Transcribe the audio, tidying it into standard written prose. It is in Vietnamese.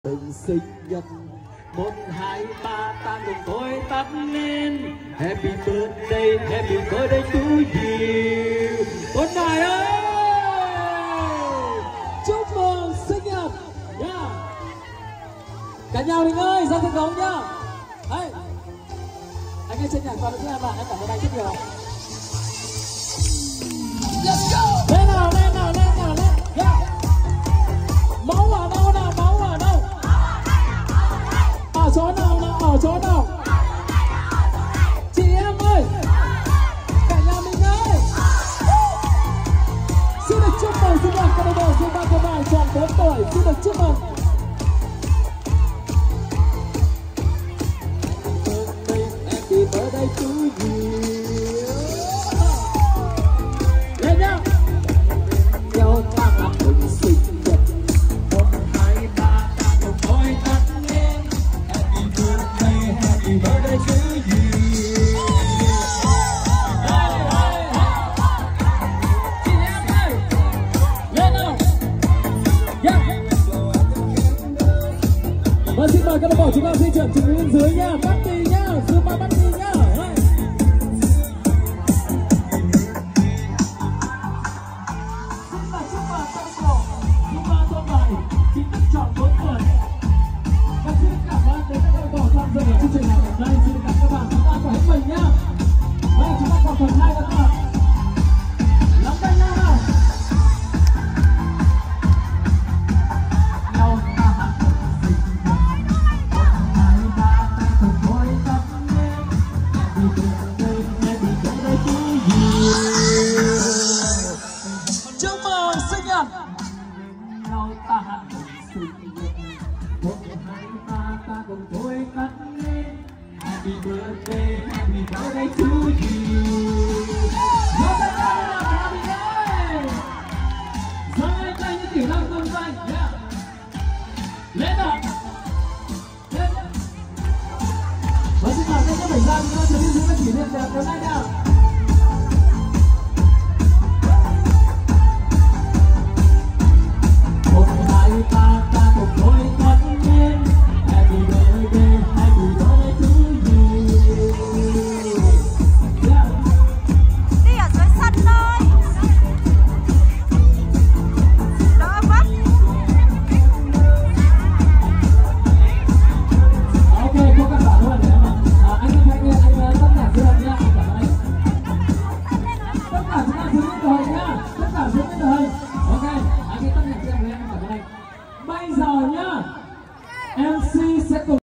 Mừng sinh nhật 1, 2, 3 ta cùng thôi tắt lên. Happy birthday to you. Con nài ơi, chúc mừng sinh nhật nha. Cả nhà mình ơi, ra sân khấu nhá. Đấy, anh ơi trên nhạc còn nữa em ạ, em cảm ơn anh rất nhiều. Let's go. Lên nào, lên nào, lên nào, lên. Yeah. Máu ở đâu nào, máu ở đâu? Ở chỗ nào nào, ở chỗ nào? Chị em ơi, cả nhà mình ơi, xin được chúc mừng sinh nhật câu lạc bộ Zumba của bạn tròn 4 tuổi, xin được chúc mừng. Happy birthday to you. Lên nhá. Nhau ta gặp mừng sinh nhật 1, 2, 3 ta cùng thôi tắt lên. Happy birthday to you. Chị em ơi, lên nào. Yeah. Và xin mời các bạn bỏ chúng ta di chuyển xuống bên dưới nha. Party nhá, Zumba party nhá. Chính thức chọn 4 tuổi. Và xin cảm ơn đến các đội tham dự ở chương trình này. Đây, xin cảm các bạn, chúng ta phải hết mình nhá. Đây, chúng ta còn phần 2 nữa các bạn. Nắm tay nhau nào. Nhau ta hát sinh nhật 1, 2, 3 ta cùng thôi tắt lên. Happy birthday to you. Chúc mừng sinh nhật. Nhau ta hát sinh nhật 1, 2, 3 ta cùng thôi tắt lên. Happy birthday to you. Giơ tay lên nào cả mình ơi. Giơ hai tay như tiểu long vân vân. Yeah. Lên nào. Lên. Và xin mời các bạn ra chúng ta chuẩn bị những cái kỷ niệm đẹp hôm nay nào. Bây giờ nhá, MC sẽ cùng